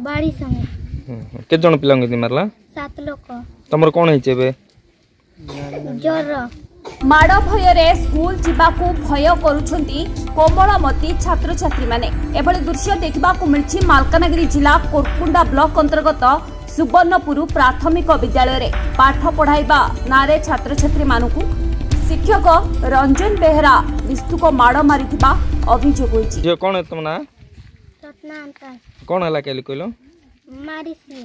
बाड़ी संगे केते जण पिला मारला 7 लोक तमर कोन हिचे बे ज्वर माड़ भय स्कूल जावाकू भय करुछंती कोमलमती छात्र छात्री माने एभली दृश्य देखा मिली मालकानगिरी जिला कोरकुंडा ब्लॉक अंतर्गत सुवर्णपुर प्राथमिक विद्यालय रे पाठ पढ़ाइबा नारे छात्र छात्री मानकू शिक्षक रंजन बेहरा निस्तुक माड़ मारिथिबा अभियोग होईछि। जे कोन तुम ना रत्ना अंतर कोन हला केली कहलो मारिसी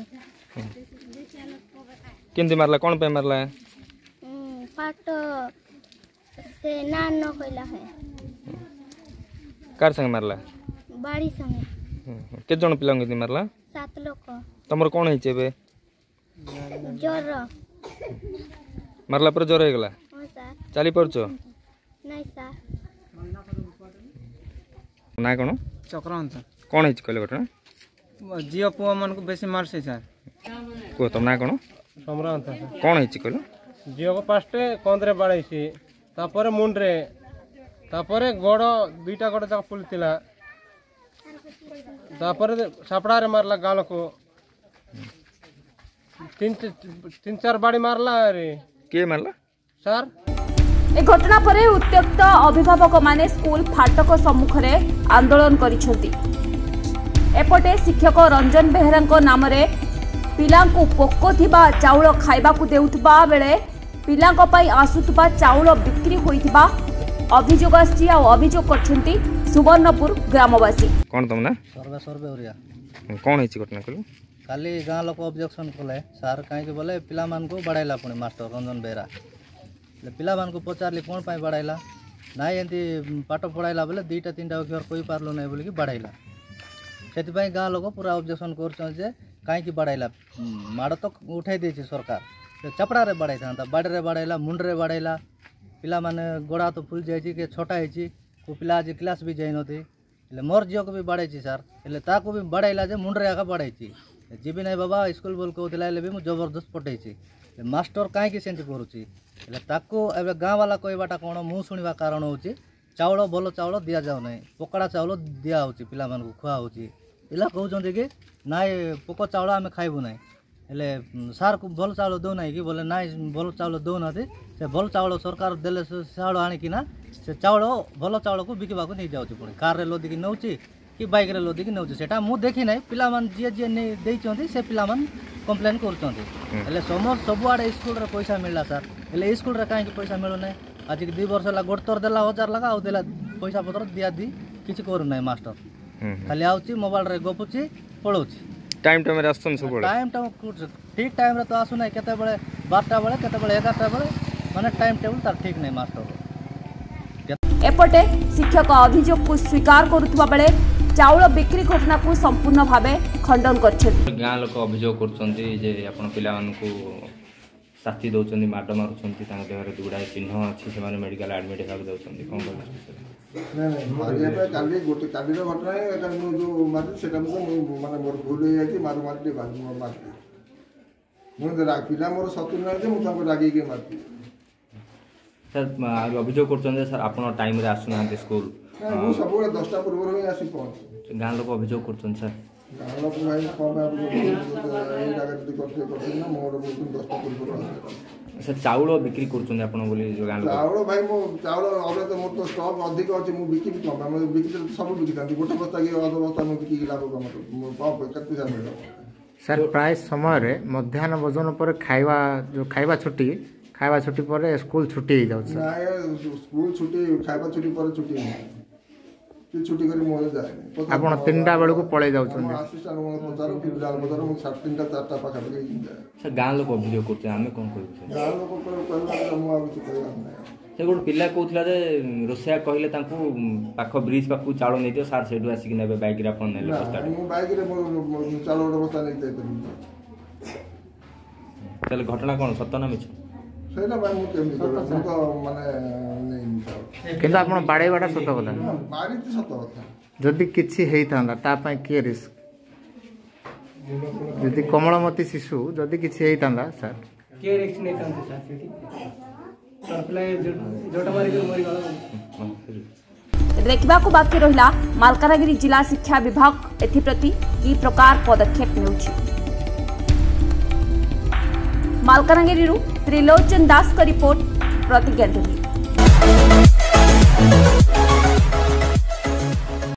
केंदी मारला कोन पे मारला पाठ से ना न कइला है कार संग मारला बाड़ी संगे केते जण पिला मारला 7 लोक तमर कोन हिचे बे ज्वर मारला पर ज्वर हे गला हां सर चली परछो नहीं सर ना कोन चक्रांत कोन हिच कहले घटना जियो पुआ मन को बेसी मारसे सर को तुम ना कोन सम्रांत कोन हिच कहलो जियो को पास्टे कोंदरे बाड़ैसी तापर मुंडरे तापर गोड़ दुईटा गोड़ तक फुलतिला तापर सापड़ा रे मारला गाल को तीन चार बाड़ी मारला रे के मारला सर ए घटना परे उत्त्यक्त अभिभावक माने स्कूल फाटक सम्मुख रे आंदोलन करिसंती। एपटे शिक्षक रंजन बेहरा नाम रे पिलांकु पोको थिबा चाउल खाइबाकू देउथबा बेले पिलांको पाई आसुथबा चाउल बिक्री होइथिबा अभियोग आछि आ अभियोग करछंती सुवर्णपुर ग्रामवासी। कोन तुम ना सर्वे ओरिया कोन हिच घटना कहलो काली गाँ लोक ऑब्जेक्शन कले सार कहीं बोले पिला मान को बढ़ाइला पुणी मास्टर रंजन बेहरा पिला मान को पचारली कौन पाई बढ़ाइला नाई एमती पाठ पढ़ाइला बोले 2-3टा अक्षर कही पार्लु ना बोलिकी बढ़ाइला से गाँ लोक पूरा ऑब्जेक्शन कर कहीं बढ़ाइला माड़ तो उठाई देछि सरकार चपड़ा रे बढ़ाई था बाड़ी रे बढ़ाइला मुंड रे बढ़ाइला पिला माने गोड़ा तो फुल जाइछि के छोटा है को पिला आज क्लास भी जाई नथि मोर झील को भी बढ़ाई सर हेल्ले ताको भी बढ़ाइला जे मुंड रे आका बढ़ाई जीवी ना बाबा स्कूल बोल कहला भी मुझे जबरदस्त पठेছি मास्टर कहीं सेमती करुच्ची गाँ वाला कहवाटा कौन मु शुणा कारण हूँ चाउल भल चाउल दि जाऊ ना पकड़ा चाउल दिहूँ पिला खुआ पिला कहते कि ना पोक चाउल आम खाइबू ना हेले सार को भल चाउल दौना कि बोले ना भल चाउल दौना से भल चाउल सरकार देले चाउल आणिकिना से चाउल भल चाउल को बिकवा नहीं जाऊँगी पुणी कार रे लदिकी नौ कि बाइक रे लदिकी नौ सेटा मु देखी ना पिला जी जी नहीं से पिला कंप्लेन कर सब आड़े स्कूल रे पैसा मिलला सर हेले स्कूल रे कहीं पैसा मिलूना आज 2 वर्ष है गोटे देला 1000 लगा आउ देला पैसा पत्र दिया दी किसी करूना मास्टर खाली आउची मोबाइल रे गपुची पळौची टाइम टाइम रे आसन सब टाइम ठीक टाइम रे तो आसु ना केते बेले 12टा बेले केते बेले 11टा बेले माने टाइम टेबल तार ठीक नहीं मास्टर। एपटे शिक्षक अभियोग को स्वीकार करुवा बेले चाउल बिक्री घटना को संपूर्ण भावे खंडन कर गाँ लोक अभियोग कर पिला साथी दौरान माड मार्च देहर गुड़ाए चिन्ह अच्छी से मेडिकल एडमिट होगा दौरान कौन घटना जो मारे माने मोर भूल हो पिला मोर शत्रु ना रागिक मारती सर अभियोग कर सर आप टाइम रे आसुना स्कूल सब 10टा पूर्व ही आसी पहुंच गाँ लोक अभियोग कर सर गाँ लोक भाई ना मोर 10टा पूर्व सर चाउल बिक्री कर चाउल भाई मो चाउल अबे तो मोर तो स्टॉक अधिक अछि मु बिकी कम हम बिकी सब बिकी थांती गोटे बस्ता की अध बस्ता मु बिकी लाभ कम मो पाप कते सा मिलो सर प्राय समय रे मध्याह्न भोजन पर खाइबा छुट्टी पर स्कूल छुट्टी हो जाउ ना स्कूल छुट्टी खाइबा छुट्टी पर छुट्टी कि छुट्टी करी मोर जाए आपण 3टा बेल को पळे जाउ छन असिस्टेंट मो पचारो कि जाल पचारो मु 3टा 4टा पाखा पे सर गाँ लोक अभियोग करते आमे कोन करू गाँ लोक कहला मु आ कुछ कहला नै से गोटे पिला कहला जे रोसिया कहले तांको पाख ब्रिज पाखु चाउल नै दियो सार सेडु आसी कि नेबे बाइक रे अपन नेले बस्ता मु बाइक रे चाउल रे बस्ता नै जाय परिबो चल घटना कोन सत्य ना मिछ सेना भाई मु केम मु तो माने नै मिछ किंतु आपण बाड़ेबाटा सत कथा बाड़ी तो सत कथा जदि किछि हेई थांदा ता पय के रिस्क जदि कोमलमती शिशु जदि किछि हेई थांदा सर के रिस्क नै थांदा सर सेठी सप्लाई जोटा मारी के मरी गला देखा बाकी रहा मालकानगिरी जिला शिक्षा विभाग एप्रति कि प्रकार पदक्षेप नेउछि। मालकानगिरी त्रिलोचन दास का रिपोर्ट प्रतिज्ञा टीवी।